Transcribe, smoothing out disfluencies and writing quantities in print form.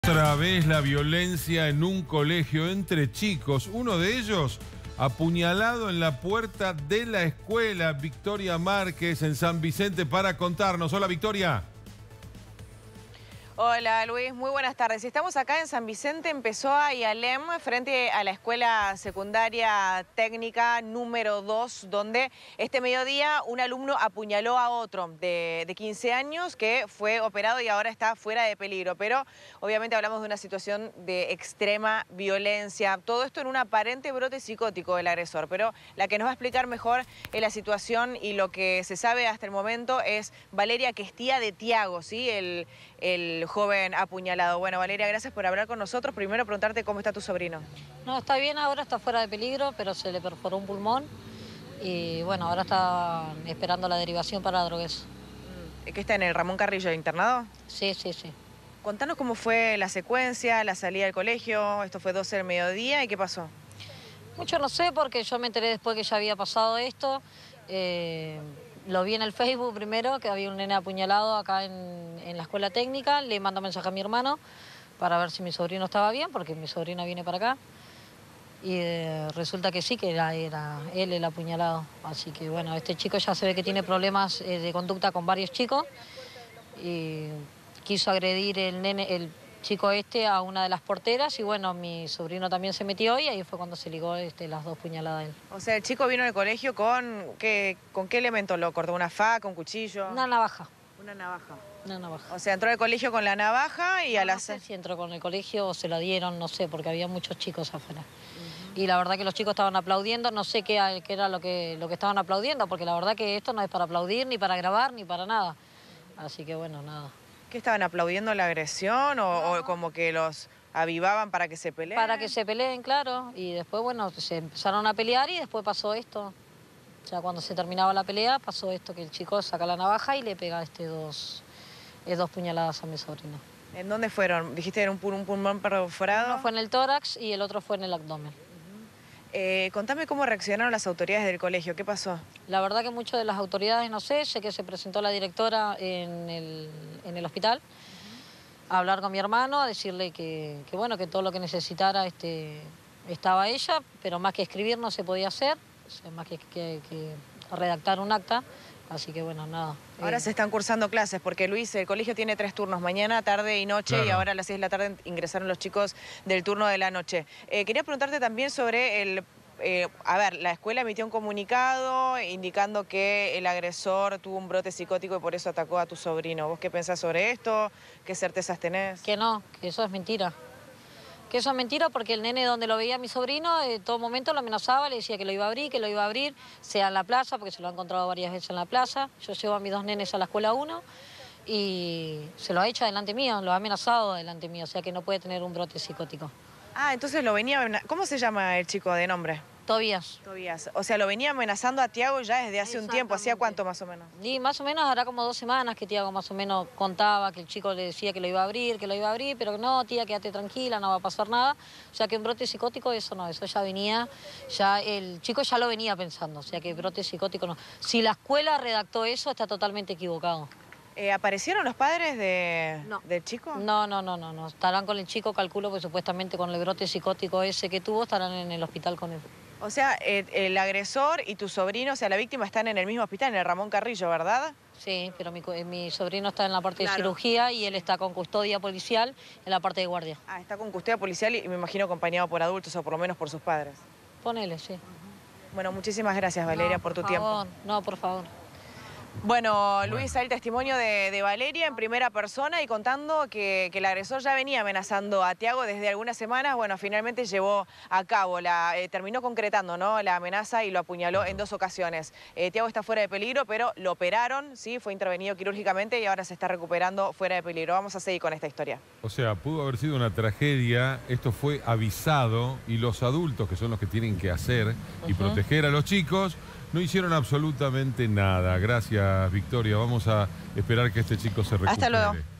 Otra vez la violencia en un colegio entre chicos. Uno de ellos apuñalado en la puerta de la escuela. Victoria Márquez en San Vicente para contarnos. Hola, Victoria. Hola Luis, muy buenas tardes. Estamos acá en San Vicente, en Pessoa y Alem, frente a la Escuela Secundaria Técnica número 2, donde este mediodía un alumno apuñaló a otro de 15 años que fue operado y ahora está fuera de peligro. Pero obviamente hablamos de una situación de extrema violencia. Todo esto en un aparente brote psicótico del agresor. Pero la que nos va a explicar mejor la situación y lo que se sabe hasta el momento es Valeria, que es tía de Tiago, ¿sí? El joven apuñalado. Bueno, Valeria, gracias por hablar con nosotros. Primero preguntarte cómo está tu sobrino. No, está bien ahora, está fuera de peligro, pero se le perforó un pulmón y bueno, ahora está esperando la derivación para drogues. ¿Qué está en el Ramón Carrillo internado? Sí, sí, sí. Contanos cómo fue la secuencia, la salida del colegio. Esto fue 12 del mediodía, ¿y qué pasó? Mucho no sé porque yo me enteré después que ya había pasado esto. Lo vi en el Facebook primero, que había un nene apuñalado acá en la escuela técnica. Le mando mensaje a mi hermano para ver si mi sobrino estaba bien, porque mi sobrina viene para acá. Y resulta que sí, que era él el apuñalado. Así que bueno, este chico ya se ve que tiene problemas de conducta con varios chicos. Y quiso agredir el chico este a una de las porteras y bueno, mi sobrino también se metió y ahí fue cuando se ligó las dos puñaladas a él. O sea, el chico vino al colegio ¿con qué elemento lo cortó? ¿Una faca, un cuchillo? Una navaja. Una navaja. Una navaja. O sea, entró al colegio con la navaja y No sé si entró con el colegio o se la dieron, no sé, porque había muchos chicos afuera. Y la verdad que los chicos estaban aplaudiendo, no sé qué era lo que estaban aplaudiendo, porque la verdad que esto no es para aplaudir, ni para grabar, ni para nada. Así que bueno, nada. ¿Qué estaban aplaudiendo la agresión o como que los avivaban para que se peleen? Para que se peleen, claro. Y después, bueno, se empezaron a pelear y después pasó esto. O sea, cuando se terminaba la pelea, pasó esto, que el chico saca la navaja y le pega dos puñaladas a mi sobrino. ¿En dónde fueron? Dijiste que era un pulmón perforado. Uno fue en el tórax y el otro fue en el abdomen. Contame cómo reaccionaron las autoridades del colegio. ¿Qué pasó? La verdad que muchas de las autoridades, no sé que se presentó la directora en el hospital a hablar con mi hermano, a decirle que bueno, que todo lo que necesitara estaba ella, pero más que escribir no se podía hacer, o sea, más que redactar un acta. Así que bueno, nada. Ahora se están cursando clases, porque Luis, el colegio tiene 3 turnos, mañana, tarde y noche, claro. Y ahora a las 6 de la tarde ingresaron los chicos del turno de la noche. Quería preguntarte también sobre la escuela emitió un comunicado indicando que el agresor tuvo un brote psicótico y por eso atacó a tu sobrino. ¿Vos qué pensás sobre esto? ¿Qué certezas tenés? Que no, que eso es mentira. Que eso es mentira porque el nene donde lo veía a mi sobrino, en todo momento lo amenazaba, le decía que lo iba a abrir, sea en la plaza, porque se lo ha encontrado varias veces en la plaza. Yo llevo a mis 2 nenes a la escuela 1 y se lo ha hecho delante mío, lo ha amenazado delante mío, o sea que no puede tener un brote psicótico. Ah, entonces lo venía... ¿Cómo se llama el chico de nombre? Tobías. Tobías. O sea, lo venía amenazando a Tiago ya desde hace un tiempo. ¿Hacía cuánto más o menos? Y más o menos hará como 2 semanas que Tiago más o menos contaba que el chico le decía que lo iba a abrir, pero que no, tía, quédate tranquila, no va a pasar nada. O sea que un brote psicótico, eso no, eso ya venía, el chico ya lo venía pensando, o sea que brote psicótico no. Si la escuela redactó eso, está totalmente equivocado. ¿Aparecieron los padres del chico? No. Estarán con el chico, calculo, porque supuestamente con el brote psicótico ese que tuvo, estarán en el hospital con él. O sea, el agresor y tu sobrino, o sea, la víctima están en el mismo hospital, en el Ramón Carrillo, ¿verdad? Sí, pero mi sobrino está en la parte de cirugía y él está con custodia policial en la parte de guardia. Ah, está con custodia policial y me imagino acompañado por adultos o por lo menos por sus padres. Ponele, sí. Bueno, muchísimas gracias, Valeria, por tu tiempo. No, por favor. Bueno, Luis, hay el testimonio de Valeria en primera persona y contando que el agresor ya venía amenazando a Tiago desde algunas semanas. Bueno, finalmente llevó a cabo, terminó concretando, ¿no?, la amenaza y lo apuñaló en 2 ocasiones. Tiago está fuera de peligro, pero lo operaron, sí, fue intervenido quirúrgicamente y ahora se está recuperando fuera de peligro. Vamos a seguir con esta historia. O sea, pudo haber sido una tragedia, esto fue avisado y los adultos, que son los que tienen que hacer y proteger a los chicos, no hicieron absolutamente nada. Gracias, Victoria. Vamos a esperar que este chico se recupere. Hasta luego.